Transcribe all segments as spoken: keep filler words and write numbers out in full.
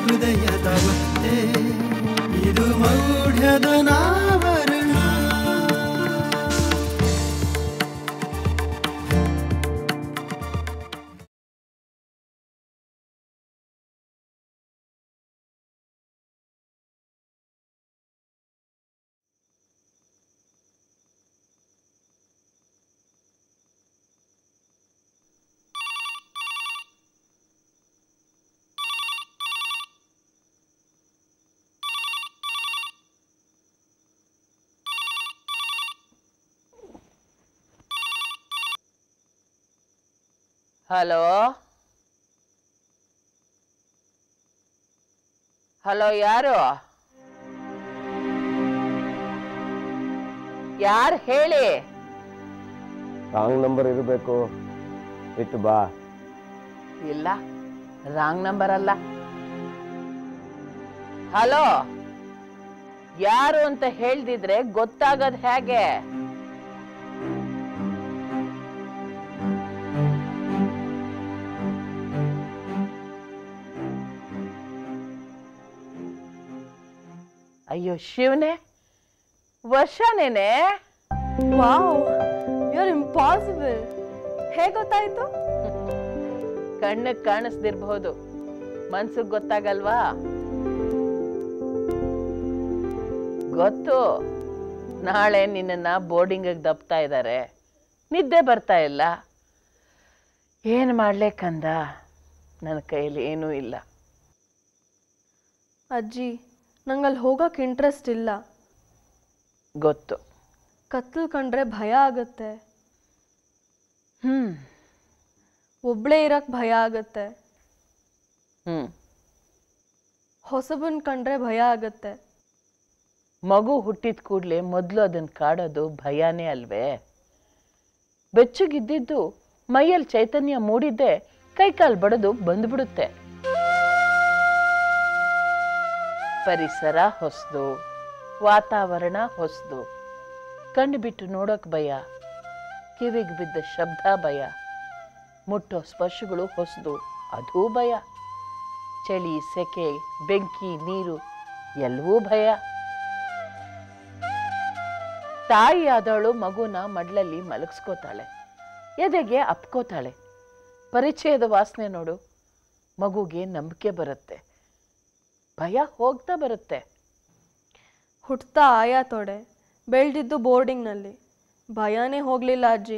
ಹೃದಯದ ಒತ್ತೆ ಇದು ಮೌಢ್ಯದ ನಾವರಣ. ಹಲೋ ಹಲೋ ಯಾರು ಯಾರು ಹೇಳಿ? ರಾಂಗ್ ನಂಬರ್ ಇರಬೇಕು, ಇಟ್ಟು ಬಾ. ಇಲ್ಲ, ರಾಂಗ್ ನಂಬರ್ ಅಲ್ಲ. ಹಲೋ, ಯಾರು ಅಂತ ಹೇಳ್ದಿದ್ರೆ ಗೊತ್ತಾಗದ್ ಹೇಗೆ? ಅಯ್ಯೋ ಶಿವನೇ, ವರ್ಷನೇನೆ. Wow, you are impossible. ಹೇಗೆ ಗೊತ್ತಾಯ್ತು? ಕಣ್ಣಿಗೆ ಕಾಣಿಸ್ದಿರ್ಬಹುದು, ಮನ್ಸಿಗೆ ಗೊತ್ತಾಗಲ್ವಾ? ಗೊತ್ತು, ನಾಳೆ ನಿನ್ನನ್ನ ಬೋರ್ಡಿಂಗಿಗೆ ದಬ್ತಾ ಇದ್ದಾರೆ, ನಿದ್ದೆ ಬರ್ತಾ ಇಲ್ಲ. ಏನು ಮಾಡ್ಲೆ ಕಂದ, ನನ್ನ ಕೈಯಲ್ಲಿ ಏನೂ ಇಲ್ಲ. ಅಜ್ಜಿ, ನಂಗಲ್ಲಿ ಹೋಗಕ್ಕೆ ಇಂಟ್ರೆಸ್ಟ್ ಇಲ್ಲ. ಗೊತ್ತು. ಕತ್ಲು ಕಂಡ್ರೆ ಭಯ ಆಗತ್ತೆ. ಹ್ಮ್ ಒಬ್ಳೇ ಇರಕ್ಕೆ ಭಯ ಆಗತ್ತೆ. ಹ್ಮ್ ಹೊಸಬನ್ ಕಂಡ್ರೆ ಭಯ ಆಗತ್ತೆ. ಮಗು ಹುಟ್ಟಿದ ಕೂಡಲೇ ಮೊದಲು ಅದನ್ನ ಕಾಡೋದು ಭಯನೇ ಅಲ್ವೇ? ಬೆಚ್ಚಗಿದ್ದಿದ್ದು ಮೈಯಲ್ಲಿ ಚೈತನ್ಯ ಮೂಡಿದ್ದೆ ಕೈಕಾಲು ಬಡದು ಬಂದ್ಬಿಡುತ್ತೆ. ಪರಿಸರ ಹೊಸದು, ವಾತಾವರಣ ಹೊಸದು, ಕಣ್ಣು ಬಿಟ್ಟು ನೋಡೋಕೆ ಭಯ, ಕಿವಿಗೆ ಬಿದ್ದ ಶಬ್ದ ಭಯ, ಮುಟ್ಟೋ ಸ್ಪರ್ಶಗಳು ಹೊಸದು, ಅದೂ ಭಯ. ಚಳಿ, ಸೆಕೆ, ಬೆಂಕಿ, ನೀರು ಎಲ್ಲವೂ ಭಯ. ತಾಯಿಯಾದವಳು ಮಗುನ ಮಡ್ಲಲ್ಲಿ ಮಲಗಿಸ್ಕೋತಾಳೆ, ಎದೆಗೆ ಅಪ್ಕೋತಾಳೆ. ಪರಿಚಯದ ವಾಸನೆ ನೋಡು, ಮಗುಗೆ ನಂಬಿಕೆ ಬರುತ್ತೆ, ಭಯ ಹೋಗ್ತಾ ಬರುತ್ತೆ. ಹುಟ್ತಾ ಆಯಾ ತೊಡೆ, ಬೆಳೆದಿದ್ದು ಬೋರ್ಡಿಂಗ್ನಲ್ಲಿ, ಭಯನೇ ಹೋಗಲಿಲ್ಲ ಅಜ್ಜಿ.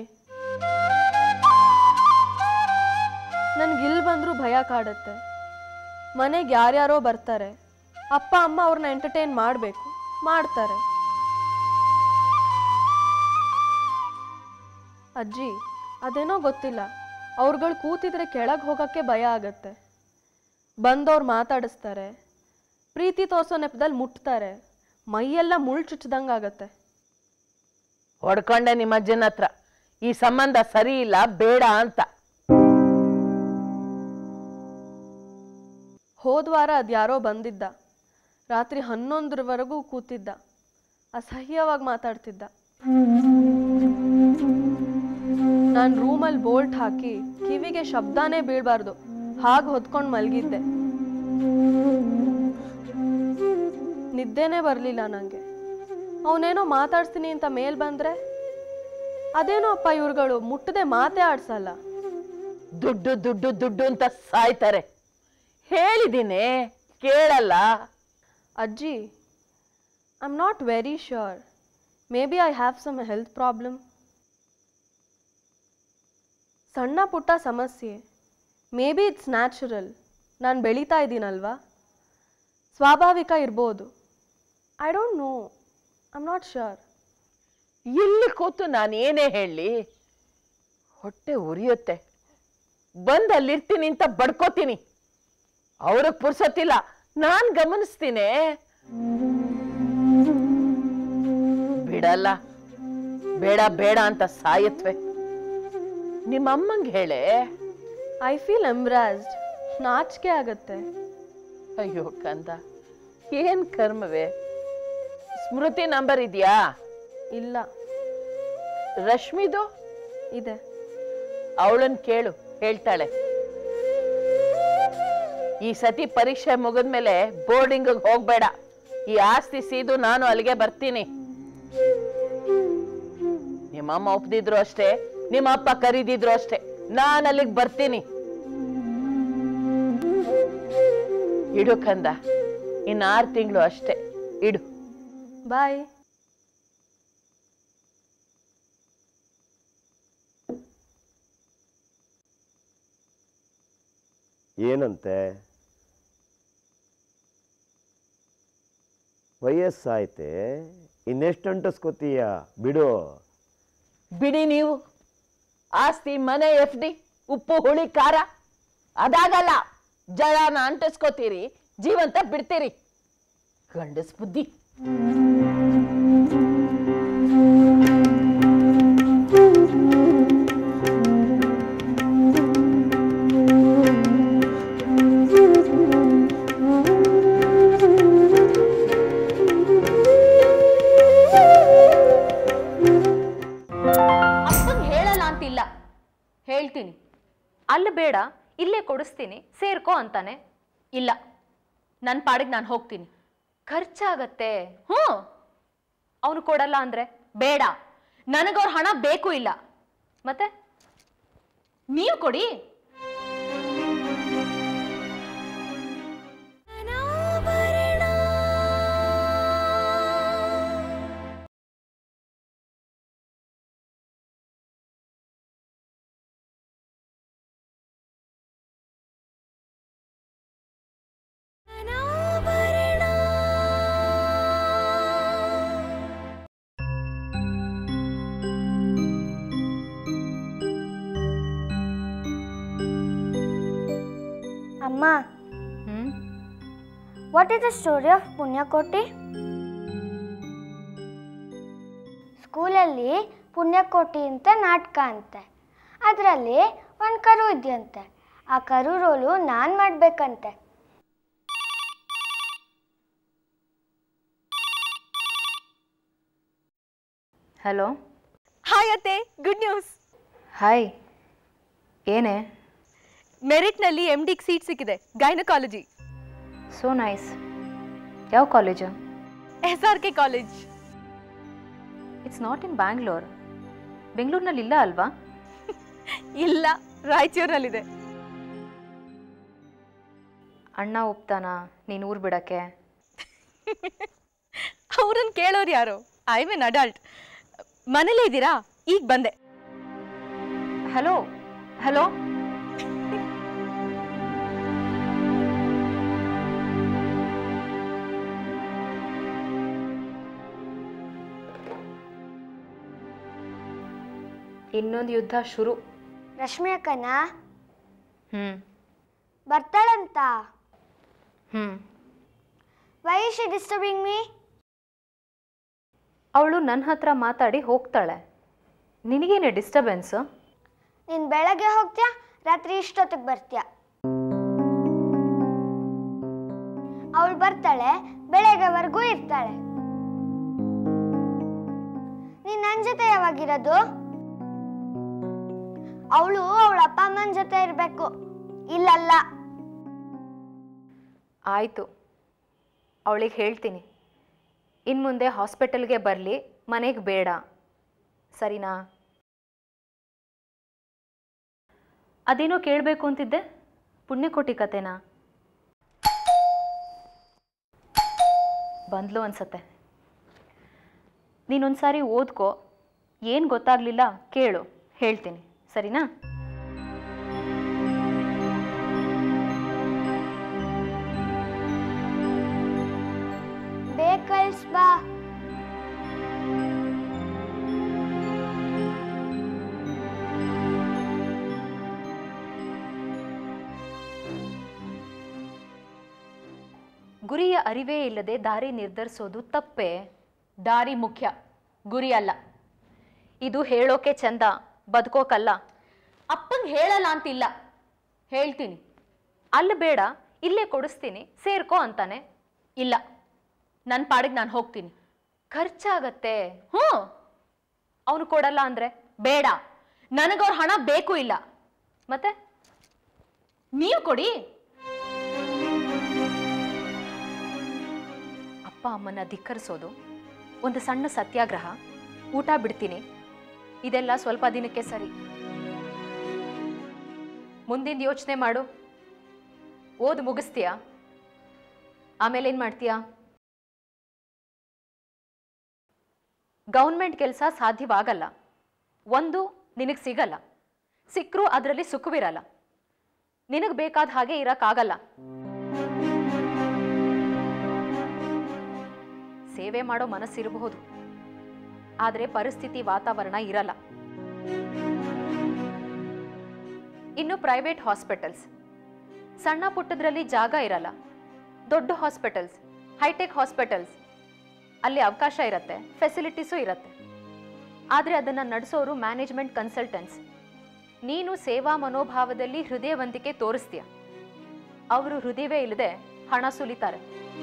ನನ್ಗಿಲ್ಲಿ ಬಂದರೂ ಭಯ ಕಾಡುತ್ತೆ. ಮನೆಗೆ ಯಾರ್ಯಾರೋ ಬರ್ತಾರೆ, ಅಪ್ಪ ಅಮ್ಮ ಅವ್ರನ್ನ ಎಂಟರ್ಟೈನ್ ಮಾಡಬೇಕು, ಮಾಡ್ತಾರೆ. ಅಜ್ಜಿ, ಅದೇನೋ ಗೊತ್ತಿಲ್ಲ, ಅವ್ರುಗಳು ಕೂತಿದ್ರೆ ಕೆಳಗೆ ಹೋಗೋಕ್ಕೆ ಭಯ ಆಗತ್ತೆ. ಬಂದವ್ರು ಮಾತಾಡಿಸ್ತಾರೆ, ಪ್ರೀತಿ ತೋರಿಸೋ ನೆಪದಲ್ಲಿ ಮುಟ್ತಾರೆ, ಮೈಯೆಲ್ಲ ಮುಳ್ಳು ಚುಚ್ಚಿದಂಗೆ ಆಗತ್ತೆ. ಹೊಡ್ಕೊಂಡೆ ನಿಮ್ಮ ಅಜ್ಜನ ಹತ್ರ, ಈ ಸಂಬಂಧ ಸರಿ ಇಲ್ಲ, ಬೇಡ ಅಂತ. ಹೋದ್ವಾರ ಅದ್ಯಾರೋ ಬಂದಿದ್ದ, ರಾತ್ರಿ ಹನ್ನೊಂದರವರೆಗೂ ಕೂತಿದ್ದ, ಅಸಹ್ಯವಾಗಿ ಮಾತಾಡ್ತಿದ್ದ. ನಾನು ರೂಮಲ್ಲಿ ಬೋಲ್ಟ್ ಹಾಕಿ ಕಿವಿಗೆ ಶಬ್ದನೇ ಬೀಳಬಾರ್ದು ಹಾಗೆ ಹೊತ್ಕೊಂಡು ಮಲಗಿದ್ದೆ. ನಿದ್ದೆನೇ ಬರಲಿಲ್ಲ ನನಗೆ. ಅವನೇನೋ ಮಾತಾಡ್ತೀನಿ ಅಂತ ಮೇಲ್ ಬಂದ್ರೆ, ಅದೇನೋ ಅಪ್ಪ ಇವ್ರುಗಳು ಮುಟ್ಟದೆ ಮಾತೇ ಆಡ್ಸಲ್ಲ. ದುಡ್ಡು ದುಡ್ಡು ದುಡ್ಡು ಅಂತ ಸಾಯ್ತಾರೆ. ಹೇಳಿದ್ದೀನಿ, ಕೇಳಲ್ಲ. ಅಜ್ಜಿ, I am not very sure, maybe I have some health problem. ಸಣ್ಣ ಪುಟ್ಟ ಸಮಸ್ಯೆ, ಮೇ ಬಿ ಇಟ್ಸ್ ನ್ಯಾಚುರಲ್. ನಾನು ಬೆಳೀತಾ ಇದ್ದೀನಲ್ವಾ, ಸ್ವಾಭಾವಿಕ ಇರ್ಬೋದು. I don't know, I am not sure. ಇಲ್ಲಿ ಕೂತು ನಾನು ಏನೇ ಹೇಳಿ, ಹೊಟ್ಟೆ ಉರಿಯುತ್ತೆ. ಬಂದು ಅಲ್ಲಿರ್ತೀನಿ ಅಂತ ಬಡ್ಕೋತೀನಿ. ಅವ್ರಿಗೆ ಪುರ್ಸೊತ್ತಿಲ್ಲ, ನಾನು ಗಮನಿಸ್ತೀನಿ. ಬಿಡಲ್ಲ, ಬೇಡ ಬೇಡ ಅಂತ ಸಾಯತ್ವೆ. ನಿಮ್ಮ ಅಮ್ಮಂಗೆ ಹೇಳೆ. ಐ ಫೀಲ್ ಎಂಬ್ರಾಸ್ಡ್, ನಾಚಿಕೆ ಆಗತ್ತೆ. ಅಯ್ಯೋ ಕಂದ, ಏನ್ ಕರ್ಮವೇ. ಸ್ಮೃತಿ ನಂಬರ್ ಇದೆಯಾ? ಇಲ್ಲ. ರಶ್ಮಿದು ಇದೆ. ಅವಳನ್ ಕೇಳು, ಹೇಳ್ತಾಳೆ. ಈ ಸತಿ ಪರೀಕ್ಷೆ ಮುಗಿದ್ಮೇಲೆ ಬೋರ್ಡಿಂಗ್ ಹೋಗ್ಬೇಡ. ಈ ಆಸ್ತಿ ಸೀದು ನಾನು ಅಲ್ಲಿಗೆ ಬರ್ತೀನಿ. ನಿಮ್ಮಮ್ಮ ಒಪ್ದಿದ್ರು ಅಷ್ಟೇ, ನಿಮ್ಮ ಅಪ್ಪ ಕರೀದಿದ್ರು ಅಷ್ಟೇ, ನಾನು ಅಲ್ಲಿಗೆ ಬರ್ತೀನಿ. ಇಡು ಕಂದ, ಇನ್ನು ಆರು ತಿಂಗಳು ಅಷ್ಟೇ, ಇಡು. ಬಾಯ್. ಏನಂತೆ? ವಯಸ್ಸಾಯ್ತೆ, ಇನ್ನೆಷ್ಟು ಅಂಟಿಸ್ಕೋತೀಯ? ಬಿಡು. ಬಿಡಿ ನೀವು. ಆಸ್ತಿ, ಮನೆ, ಎಫ್ ಡಿ, ಉಪ್ಪು ಹುಳಿ ಖಾರ ಅದಾಗಲ್ಲ. ಜಳನ ಅಂಟಿಸ್ಕೋತೀರಿ, ಜೀವಂತ ಬಿಡ್ತೀರಿ. ಗಂಡಸ್ ಬುದ್ಧಿ. ಹೇಳ್ತೀನಿ, ಅಲ್ಲಿ ಬೇಡ ಇಲ್ಲೇ ಕೊಡಿಸ್ತೀನಿ ಸೇರ್ಕೋ ಅಂತಾನೆ. ಇಲ್ಲ, ನನ್ನ ಪಾಡಿಗೆ ನಾನು ಹೋಗ್ತೀನಿ, ಖರ್ಚಾಗತ್ತೆ. ಹ್ಞೂ, ಅವನು ಕೊಡಲ್ಲ ಅಂದ್ರೆ ಬೇಡ, ನನಗವ್ರ ಹಣ ಬೇಕು ಇಲ್ಲ. ಮತ್ತೆ ನೀವು ಕೊಡಿ. Amma, hmm? what is the story of Punyakoti? ಸ್ಕೂಲಲ್ಲಿ ಪುಣ್ಯಕೋಟಿ ಅಂತ ನಾಟಕ ಅಂತೆ. ಅದರಲ್ಲಿ ಒಂದು ಕರು ಇದೆಯಂತೆ. ಆ ಕರು ರೋಲು ನಾನು ಮಾಡಬೇಕಂತೆ. ಹಲೋ. ಹಾಯ್ ಅತ್ತೆ, ಗುಡ್ ನ್ಯೂಸ್. ಹಾಯ್, ಏನೇ? ಮೆರಿಟ್ನಲ್ಲಿ ಎಮ್ ಡಿಗೆ ಸೀಟ್ ಸಿಕ್ಕಿದೆ, ಗೈನಕಾಲಜಿ. So nice. ಯಾವ college? S R K college. It's not in Bangalore. ಬೆಂಗಳೂರಿನಲ್ಲಿ ಇಲ್ಲ ಅಲ್ವಾ? ಇಲ್ಲ, ರಾಯಚೂರಿನಲ್ಲಿದೆ. ಅಣ್ಣ ಒಪ್ತಾನ ನೀನು ಊರು ಬಿಡಕ್ಕೆ? ಅವ್ರನ್ನ ಕೇಳೋರು ಯಾರು? I mean adult. ಮನೇಲೇ ಇದ್ದೀರಾ? ಈಗ ಬಂದೆ. Hello hello. ಇನ್ನೊಂದು ಯುದ್ಧ ಶುರು. ರಶ್ಮಿ ಅಕ್ಕನ ಹ್ಞೂ ಬರ್ತಾಳಂತ. ಹ್ಞೂ why is she disturbing me? ಅವಳು ನನ್ನ ಹತ್ರ ಮಾತಾಡಿ ಹೋಗ್ತಾಳೆ. ನಿನಗೇನೆ ಡಿಸ್ಟರ್ಬೆನ್ಸು? ನೀನು ಬೆಳಗ್ಗೆ ಹೋಗ್ತೀಯಾ, ರಾತ್ರಿ ಇಷ್ಟೊತ್ತಿಗೆ ಬರ್ತೀಯ. ಅವಳು ಬರ್ತಾಳೆ, ಬೆಳಗ್ಗೆವರೆಗೂ ಇರ್ತಾಳೆ. ನೀನು ನನ್ನ ಜೊತೆ ಯಾವಾಗಿರೋದು? ಅವಳು ಅವಳ ಅಪ್ಪ ಅಮ್ಮನ ಜೊತೆ ಇರಬೇಕು, ಇಲ್ಲಲ್ಲ. ಆಯಿತು, ಅವಳಿಗೆ ಹೇಳ್ತೀನಿ ಇನ್ನು ಮುಂದೆ ಹಾಸ್ಪಿಟಲ್ಗೆ ಬರಲಿ, ಮನೆಗೆ ಬೇಡ, ಸರಿನಾ? ಅದೇನೋ ಕೇಳಬೇಕು ಅಂತಿದ್ದೆ, ಪುಣ್ಯಕೋಟಿ ಕತೆನಾ? ಬಂದ್ಲು ಅನ್ಸತ್ತೆ. ನೀನೊಂದು ಸಾರಿ ಓದ್ಕೋ, ಏನು ಗೊತ್ತಾಗಲಿಲ್ಲ ಕೇಳು, ಹೇಳ್ತೀನಿ, ಸರಿನಾ? ಬೇಕಲ್ಸ್ ಬಾ. ಗುರಿಯ ಅರಿವೇ ಇಲ್ಲದೆ ದಾರಿ ನಿರ್ಧರಿಸೋದು ತಪ್ಪೇ. ದಾರಿ ಮುಖ್ಯ, ಗುರಿ ಅಲ್ಲ. ಇದು ಹೇಳೋಕೆ ಚಂದ, ಬದುಕೋಕಲ್ಲ. ಅಪ್ಪಂಗೆ ಹೇಳಲ್ಲ ಅಂತಿಲ್ಲ, ಹೇಳ್ತೀನಿ. ಅಲ್ಲಿ ಬೇಡ ಇಲ್ಲೇ ಕೊಡಿಸ್ತೀನಿ ಸೇರ್ಕೋ ಅಂತಾನೆ. ಇಲ್ಲ, ನನ್ನ ಪಾಡಿಗೆ ನಾನು ಹೋಗ್ತೀನಿ, ಖರ್ಚಾಗತ್ತೆ. ಹ್ಞೂ, ಅವನು ಕೊಡಲ್ಲ ಅಂದ್ರೆ ಬೇಡ, ನನಗವ್ರ ಹಣ ಬೇಕು ಇಲ್ಲ. ಮತ್ತೆ ನೀವು ಕೊಡಿ. ಅಮ್ಮನ ಧಿಕ್ಕರಿಸೋದು, ಒಂದು ಸಣ್ಣ ಸತ್ಯಾಗ್ರಹ, ಊಟ ಬಿಡ್ತೀನಿ, ಇದೆಲ್ಲ ಸ್ವಲ್ಪ ದಿನಕ್ಕೆ ಸರಿ. ಮುಂದಿನ ಯೋಚನೆ ಮಾಡು. ಓದು ಮುಗಿಸ್ತೀಯಾ? ಆಮೇಲೆ ಏನು ಮಾಡ್ತೀಯಾ? ಗೌರ್ಮೆಂಟ್ ಕೆಲಸ ಸಾಧ್ಯವಾಗಲ್ಲ. ಒಂದು, ನಿನಗೆ ಸಿಗಲ್ಲ. ಸಿಕ್ಕರೂ ಅದರಲ್ಲಿ ಸುಖವಿರಲ್ಲ. ನಿನಗೆ ಬೇಕಾದ ಹಾಗೆ ಇರೋಕ್ಕಾಗಲ್ಲ. ಸೇವೆ ಮಾಡೋ ಮನಸ್ಸಿರಬಹುದು, ಆದರೆ ಪರಿಸ್ಥಿತಿ ವಾತಾವರಣ ಇರಲ್ಲ. ಇನ್ನು ಪ್ರೈವೇಟ್ ಹಾಸ್ಪಿಟಲ್ಸ್, ಸಣ್ಣ ಪುಟ್ಟದ್ರಲ್ಲಿ ಜಾಗ ಇರಲ್ಲ. ದೊಡ್ಡ ಹಾಸ್ಪಿಟಲ್ಸ್, ಹೈಟೆಕ್ ಹಾಸ್ಪಿಟಲ್ಸ್, ಅಲ್ಲಿ ಅವಕಾಶ ಇರುತ್ತೆ, ಫೆಸಿಲಿಟೀಸು ಇರುತ್ತೆ. ಆದರೆ ಅದನ್ನು ನಡೆಸೋರು ಮ್ಯಾನೇಜ್ಮೆಂಟ್ ಕನ್ಸಲ್ಟೆಂಟ್ಸ್. ನೀನು ಸೇವಾ ಮನೋಭಾವದಲ್ಲಿ ಹೃದಯವಂತಿಕೆ ತೋರಿಸ್ತೀಯ, ಅವರು ಹೃದಯವೇ ಇಲ್ಲದೆ ಹಣ ಸುಲಿತಾರೆ.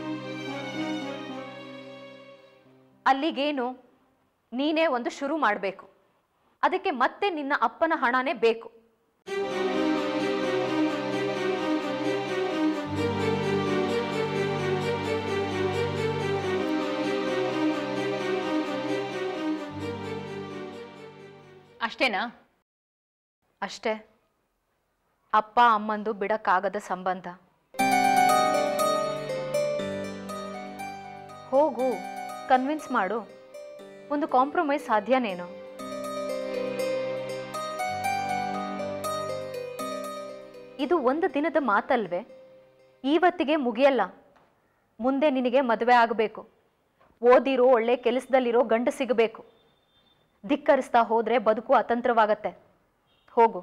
ಅಲ್ಲಿಗೇನು, ನೀನೇ ಒಂದು ಶುರು ಮಾಡಬೇಕು. ಅದಕ್ಕೆ ಮತ್ತೆ ನಿನ್ನ ಅಪ್ಪನ ಹಣನೇ ಬೇಕು. ಅಷ್ಟೇನಾ? ಅಷ್ಟೇ. ಅಪ್ಪ ಅಮ್ಮಂದು ಬಿಡಕ್ಕಾಗದ ಸಂಬಂಧ. ಹೋಗು, ಕನ್ವಿನ್ಸ್ ಮಾಡು. ಒಂದು ಕಾಂಪ್ರಮೈಸ್ ಸಾಧ್ಯನೇನು? ಇದು ಒಂದು ದಿನದ ಮಾತಲ್ವೇ? ಇವತ್ತಿಗೆ ಮುಗಿಯಲ್ಲ. ಮುಂದೆ ನಿನಗೆ ಮದುವೆ ಆಗಬೇಕು, ಓದಿರೋ ಒಳ್ಳೆ ಕೆಲಸದಲ್ಲಿರೋ ಗಂಡು ಸಿಗಬೇಕು. ಧಿಕ್ಕರಿಸ್ತಾ ಹೋದ್ರೆ ಬದುಕು ಅತಂತ್ರವಾಗತ್ತೆ. ಹೋಗು.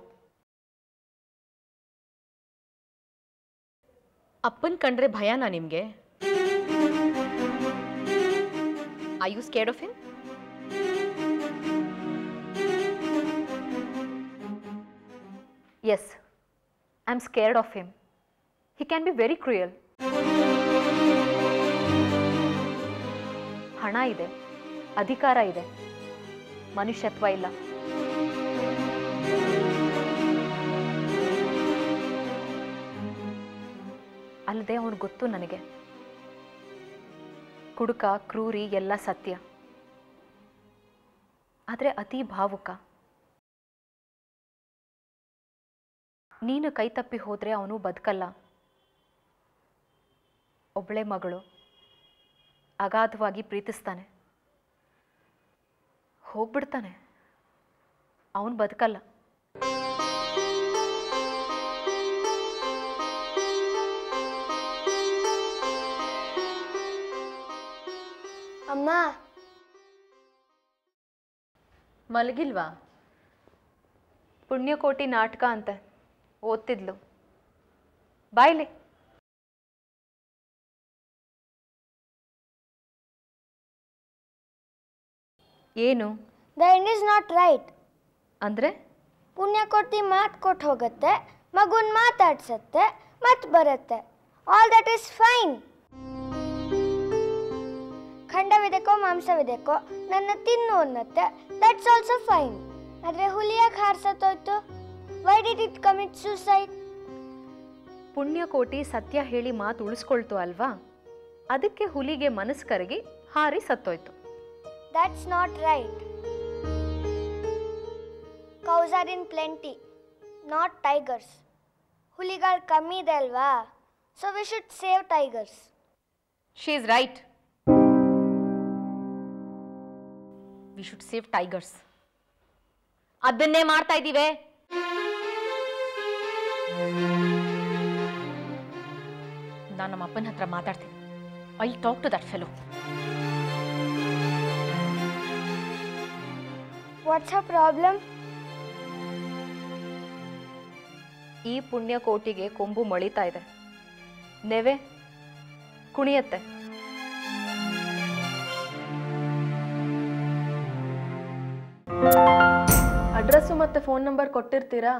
ಅಪ್ಪನ್ ಕಂಡ್ರೆ ಭಯನಾ ನಿಮ್ಗೆ? Are you scared of him? Yes, I'm scared of him. He can be very cruel. ಹಣ ಇದೆ, ಅಧಿಕಾರ ಇದೆ, ಮನುಷ್ಯತ್ವ ಇಲ್ಲ. ಅಲ್ಲದೆ ಅವನು ಗೊತ್ತು ನನಗೆ. ಕುಡುಕ, ಕ್ರೂರಿ ಎಲ್ಲ ಸತ್ಯ, ಆದರೆ ಅತಿ ಭಾವುಕ. ನೀನು ಕೈ ತಪ್ಪಿ ಹೋದ್ರೆ ಅವನು ಬದುಕಲ್ಲ. ಒಬ್ಬಳೆ ಮಗಳು, ಅಗಾಧವಾಗಿ ಪ್ರೀತಿಸ್ತಾನೆ, ಹೋಗ್ಬಿಡ್ತಾನೆ. ಅವನು ಬದುಕಲ್ಲ. ಅಮ್ಮ, ಮಲಗಿಲ್ವಾ? ಪುಣ್ಯಕೋಟಿ ನಾಟಕ ಅಂತೆ ಓದ್ತಿದ್ಲು. ಬಾಯ್ಲಿ. ಏನು the end is not right. ಅಂದರೆ? ಪುಣ್ಯಕೋಟಿ ಮಾತು ಕೊಟ್ಟು ಹೋಗುತ್ತೆ, ಮಗುನ್ ಮಾತಾಡ್ಸತ್ತೆ, ಮತ್ತೆ ಬರುತ್ತೆ. All that is fine. ಖಂಡವಿದೆಕೋ ಮಾಂಸವಿದೆಕೋ ನನ್ನ ತಿನ್ನು ಅನ್ನತ್ತೆ, ದಟ್ಸ್ ಆಲ್ಸೋ ಫೈನ್. ಆದರೆ ಹುಲಿಯಾಗಿ ಹಾರ್ಸತ್ತೋಯ್ತು. Why did it commit suicide? Punyakoti ಸತ್ಯ ಹೇಳಿ ಮಾತು ಉಳಿಸ್ಕೊಳ್ತು ಅಲ್ವಾ? ಅದಕ್ಕೆ ಹುಲಿಗೆ ಮನಸ್ಸು ಕರಗಿ ಹಾರಿ ಸತ್ತೋಯ್ತು. That's not right. Cows are in plenty, not tigers. ಹುಲಿಗಳು ಕಮ್ಮಿ ಇದೆ ಅಲ್ವಾ? So we should save tigers. She is right. We should save tigers. ಅದನ್ನೇ ಮಾಡ್ತಾ ಇದ್ದೀವಿ. ನಾನು ನಮ್ಮ ಅಪ್ಪನ ಹತ್ರ ಮಾತಾಡ್ತೀನಿ. I talk to that fellow. What's a problem? ಈ ಪುಣ್ಯಕೋಟಿಗೆ ಕೊಂಬು ಮೊಳಿತಾ ಇದೆ, ನೆವೆ ಕುಣಿಯತ್ತೆ. ಅಡ್ರೆಸ್ಸು ಮತ್ತು ಫೋನ್ ನಂಬರ್ ಕೊಟ್ಟಿರ್ತೀರಾ?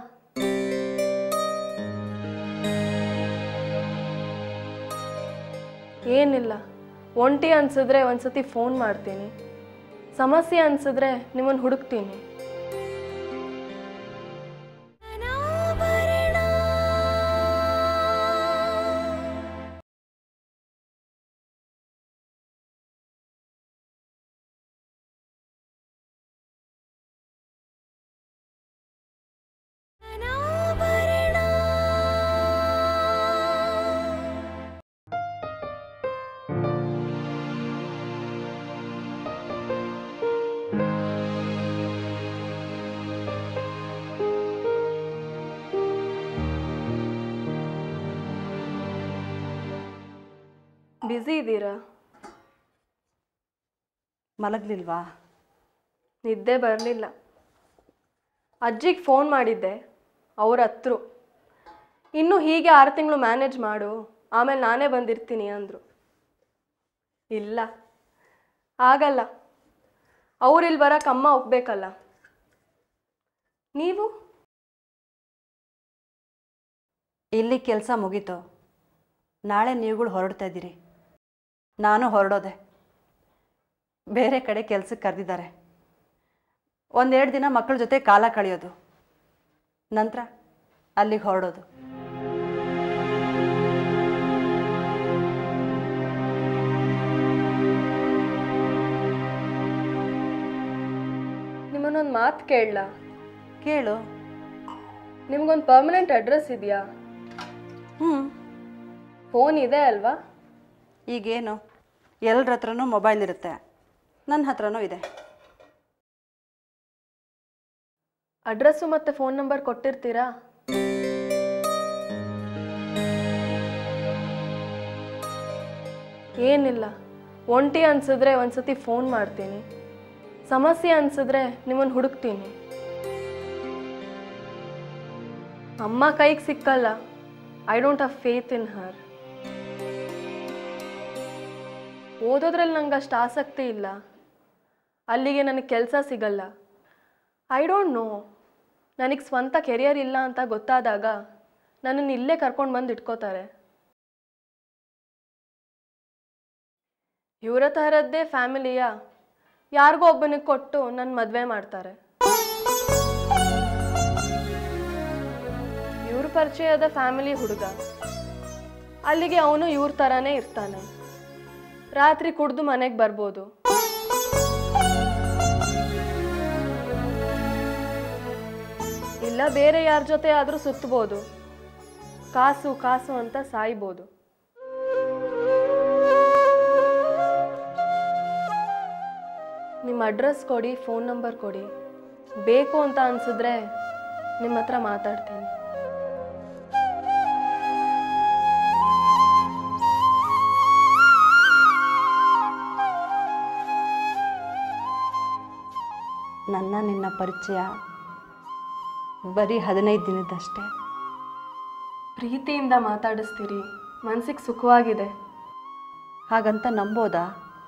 ಏನಿಲ್ಲ, ಒಂಟಿ ಅನ್ಸಿದ್ರೆ ಒಂದ್ಸತಿ ಫೋನ್ ಮಾಡ್ತೀನಿ, ಸಮಸ್ಯೆ ಅನ್ಸಿದ್ರೆ ನಿಮ್ಮನ್ನು ಹುಡುಕ್ತೀನಿ. ಬ್ಯುಸಿ ಇದ್ದೀರಾ? ಮಲಗಲಿಲ್ವಾ? ನಿದ್ದೆ ಬರಲಿಲ್ಲ. ಅಜ್ಜಿಗೆ ಫೋನ್ ಮಾಡಿದ್ದೆ, ಅವ್ರ ಹತ್ರು. ಇನ್ನೂ ಹೀಗೆ ಆರು ತಿಂಗಳು ಮ್ಯಾನೇಜ್ ಮಾಡು, ಆಮೇಲೆ ನಾನೇ ಬಂದಿರ್ತೀನಿ ಅಂದರು. ಇಲ್ಲ, ಆಗಲ್ಲ. ಅವ್ರಿಲ್ಲಿ ಬರೋಕೆ ಅಮ್ಮ ಒಪ್ಬೇಕಲ್ಲ. ನೀವು? ಇಲ್ಲಿ ಕೆಲಸ ಮುಗೀತು. ನಾಳೆ ನೀವುಗಳು ಹೊರಡ್ತಾ ಇದ್ದೀರಿ. ನಾನು ಹೊರಡೋದೆ. ಬೇರೆ ಕಡೆ ಕೆಲಸಕ್ಕೆ ಕರೆದಿದ್ದಾರೆ. ಒಂದೆರಡು ದಿನ ಮಕ್ಕಳ ಜೊತೆ ಕಾಲ ಕಳೆಯೋದು, ನಂತರ ಅಲ್ಲಿಗೆ ಹೊರಡೋದು. ನಿಮ್ಮನ್ನೊಂದು ಮಾತು ಕೇಳಲಾ? ಕೇಳು. ನಿಮ್ಗೊಂದು ಪರ್ಮನೆಂಟ್ ಅಡ್ರೆಸ್ ಇದೆಯಾ? ಹ್ಞೂ. ಫೋನ್ ಇದೆ ಅಲ್ವಾ? ಈಗೇನು, ಎಲ್ಲರ ಹತ್ರನೂ ಮೊಬೈಲ್ ಇರುತ್ತೆ, ನನ್ನ ಹತ್ರನೂ ಇದೆ. ಅಡ್ರೆಸ್ಸು ಮತ್ತು ಫೋನ್ ನಂಬರ್ ಕೊಟ್ಟಿರ್ತೀರಾ? ಏನಿಲ್ಲ, ಒಂಟಿ ಅನ್ಸಿದ್ರೆ ಒಂದ್ಸತಿ ಫೋನ್ ಮಾಡ್ತೀನಿ, ಸಮಸ್ಯೆ ಅನ್ಸಿದ್ರೆ ನಿಮ್ಮನ್ನು ಹುಡುಕ್ತೀನಿ. ಅಮ್ಮ ಕೈಗೆ ಸಿಕ್ಕಲ್ಲ. I don't have faith in her. ಓದೋದ್ರಲ್ಲಿ ನಂಗೆ ಅಷ್ಟು ಆಸಕ್ತಿ ಇಲ್ಲ. ಅಲ್ಲಿಗೆ ನನಗೆ ಕೆಲಸ ಸಿಗಲ್ಲ. I don't know. ನನಗೆ ಸ್ವಂತ ಕೆರಿಯರ್ ಇಲ್ಲ ಅಂತ ಗೊತ್ತಾದಾಗ ನನ್ನನ್ನು ಇಲ್ಲೇ ಕರ್ಕೊಂಡು ಬಂದು ಇಟ್ಕೋತಾರೆ. ಇವರ ತರದ್ದೇ ಫ್ಯಾಮಿಲಿಯ ಯಾರಿಗೋ ಒಬ್ಬನಿಗೆ ಕೊಟ್ಟು ನನ್ನ ಮದುವೆ ಮಾಡ್ತಾರೆ. ಇವ್ರ ಪರಿಚಯದ ಫ್ಯಾಮಿಲಿ ಹುಡುಗ. ಅಲ್ಲಿಗೆ ಅವನು ಇವ್ರ ಥರನೇ ಇರ್ತಾನೆ. ರಾತ್ರಿ ಕುಡ್ದು ಮನೆಗೆ ಬರ್ಬೋದು. ಇಲ್ಲ ಬೇರೆ ಯಾರ ಜೊತೆ ಆದರೂ ಸುತ್ತಬೋದು. ಕಾಸು ಕಾಸು ಅಂತ ಸಾಯ್ಬೋದು. ನಿಮ್ಮ ಅಡ್ರೆಸ್ ಕೊಡಿ, ಫೋನ್ ನಂಬರ್ ಕೊಡಿ. ಬೇಕು ಅಂತ ಅನ್ಸಿದ್ರೆ ನಿಮ್ಮ ಹತ್ರ ಮಾತಾಡ್ತೀನಿ. ನನ್ನ ನಿನ್ನ ಪರಿಚಯ ಬರೀ ಹದಿನೈದು ದಿನದಷ್ಟೇ. ಪ್ರೀತಿಯಿಂದ ಮಾತಾಡಿಸ್ತೀರಿ, ಮನಸ್ಸಿಗೆ ಸುಖವಾಗಿದೆ. ಹಾಗಂತ ನಂಬೋದಾ?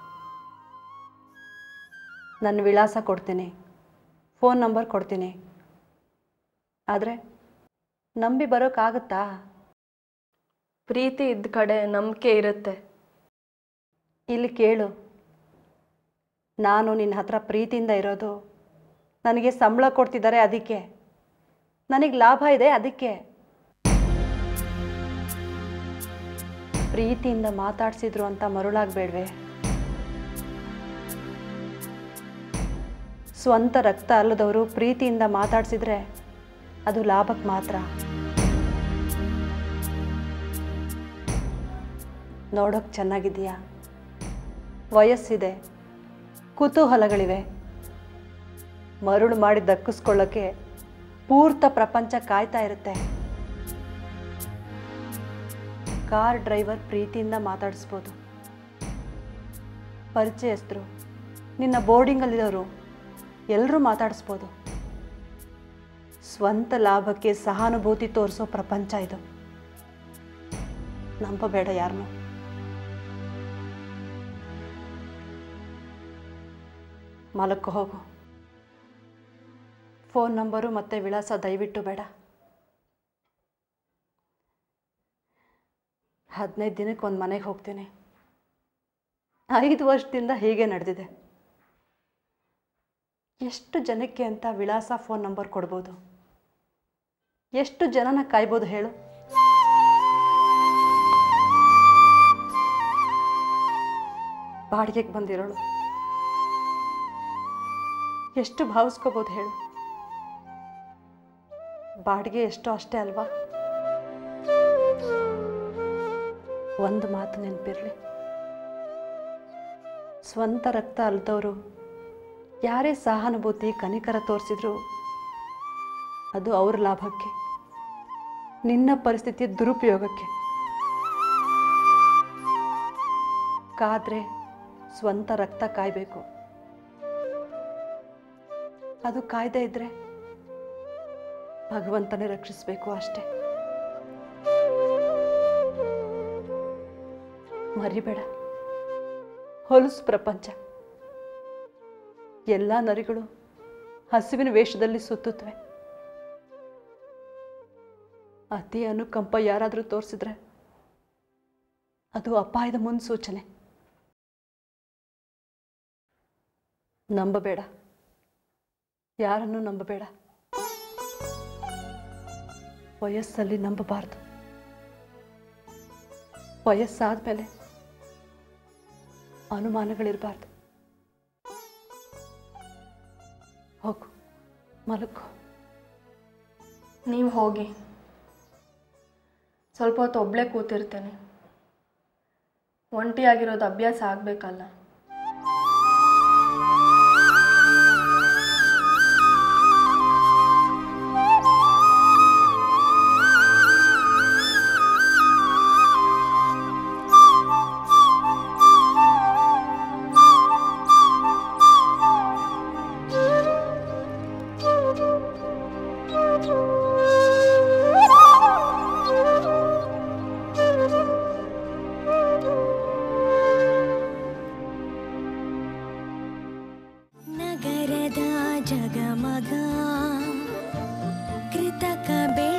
ನನ್ನ ವಿಳಾಸ ಕೊಡ್ತೀನಿ, ಫೋನ್ ನಂಬರ್ ಕೊಡ್ತೀನಿ, ಆದರೆ ನಂಬಿ ಬರೋಕ್ಕಾಗುತ್ತಾ? ಪ್ರೀತಿ ಇದ್ದ ಕಡೆ ನಂಬಿಕೆ ಇರುತ್ತೆ. ಇಲ್ಲಿ ಕೇಳು, ನಾನು ನಿನ್ನ ಹತ್ರ ಪ್ರೀತಿಯಿಂದ ಇರೋದು ನನಗೆ ಸಂಬಳ ಕೊಡ್ತಿದ್ದಾರೆ ಅದಕ್ಕೆ, ನನಗೆ ಲಾಭ ಇದೆ ಅದಕ್ಕೆ. ಪ್ರೀತಿಯಿಂದ ಮಾತಾಡ್ಸಿದ್ರು ಅಂತ ಮರುಳಾಗಬೇಡ್ವೆ. ಸ್ವಂತ ರಕ್ತ ಅಲ್ಲದವರು ಪ್ರೀತಿಯಿಂದ ಮಾತಾಡ್ಸಿದ್ರೆ ಅದು ಲಾಭಕ್ಕೆ ಮಾತ್ರ. ನೋಡೋಕೆ ಚೆನ್ನಾಗಿದೆಯಾ, ವಯಸ್ಸಿದೆ, ಕುತೂಹಲಗಳಿವೆ. ಮರುಳು ಮಾಡಿ ದಕ್ಕಿಸ್ಕೊಳ್ಳೋಕ್ಕೆ ಪೂರ್ತ ಪ್ರಪಂಚ ಕಾಯ್ತಾ ಇರುತ್ತೆ. ಕಾರ್ ಡ್ರೈವರ್ ಪ್ರೀತಿಯಿಂದ ಮಾತಾಡಿಸ್ಬೋದು. ಪರಿಚಯಸ್ಥರು, ನಿನ್ನ ಬೋರ್ಡಿಂಗಲ್ಲಿರೋರು ಎಲ್ಲರೂ ಮಾತಾಡಿಸ್ಬೋದು. ಸ್ವಂತ ಲಾಭಕ್ಕೆ ಸಹಾನುಭೂತಿ ತೋರಿಸೋ ಪ್ರಪಂಚ ಇದು. ನಂಬಬೇಡ ಯಾರನ್ನೂ. ಮಲಕ್ಕೋ ಹೋಗು. ಫೋನ್ ನಂಬರು ಮತ್ತು ವಿಳಾಸ ದಯವಿಟ್ಟು ಬೇಡ. ಹದಿನೈದು ದಿನಕ್ಕೆ ಒಂದು ಮನೆಗೆ ಹೋಗ್ತೀನಿ. ಐದು ವರ್ಷದಿಂದ ಹೀಗೆ ನಡೆದಿದೆ. ಎಷ್ಟು ಜನಕ್ಕೆ ಅಂತ ವಿಳಾಸ ಫೋನ್ ನಂಬರ್ ಕೊಡ್ಬೋದು? ಎಷ್ಟು ಜನನ ಕಾಯ್ಬೋದು ಹೇಳು? ಬಾಡಿಗೆಗೆ ಬಂದಿರೋಳು ಎಷ್ಟು ಭಾವಿಸ್ಕೋಬೋದು ಹೇಳು? ಬಾಡಿಗೆ ಎಷ್ಟೋ ಅಷ್ಟೇ ಅಲ್ವಾ? ಒಂದು ಮಾತು ನೆನಪಿರಲಿ, ಸ್ವಂತ ರಕ್ತ ಅಲ್ದವರು ಯಾರೇ ಸಹಾನುಭೂತಿ ಕನಿಕರ ತೋರಿಸಿದ್ರು ಅದು ಅವ್ರ ಲಾಭಕ್ಕೆ, ನಿನ್ನ ಪರಿಸ್ಥಿತಿಯ ದುರುಪಯೋಗಕ್ಕೆ. ಕಾದ್ರೆ ಸ್ವಂತ ರಕ್ತ ಕಾಯಬೇಕು. ಅದು ಕಾಯ್ದೆ ಇದ್ರೆ ಭಗವಂತನೇ ರಕ್ಷಿಸಬೇಕು ಅಷ್ಟೇ. ಮರಿಬೇಡ, ಹೊಲಸು ಪ್ರಪಂಚ. ಎಲ್ಲ ನರಿಗಳು ಹಸಿವಿನ ವೇಷದಲ್ಲಿ ಸುತ್ತುತ್ತವೆ. ಅತಿ ಅನುಕಂಪ ಯಾರಾದರೂ ತೋರಿಸಿದ್ರೆ ಅದು ಅಪಾಯದ ಮುನ್ಸೂಚನೆ. ನಂಬಬೇಡ, ಯಾರನ್ನು ನಂಬಬೇಡ. ವಯಸ್ಸಲ್ಲಿ ನಂಬಬಾರ್ದು. ವಯಸ್ಸಾದ ಮೇಲೆ ಅನುಮಾನಗಳಿರಬಾರ್ದು. ಹೋಗು, ಮಲಗು. ನೀವು ಹೋಗಿ, ಸ್ವಲ್ಪ ಹೊತ್ತು ಒಬ್ಬಳೇ ಕೂತಿರ್ತೇನೆ. ಒಂಟಿಯಾಗಿರೋದು ಅಭ್ಯಾಸ ಆಗಬೇಕಲ್ಲ. ನಗರದ ಜಗಮಗ ಕೃತಕ ಬೇ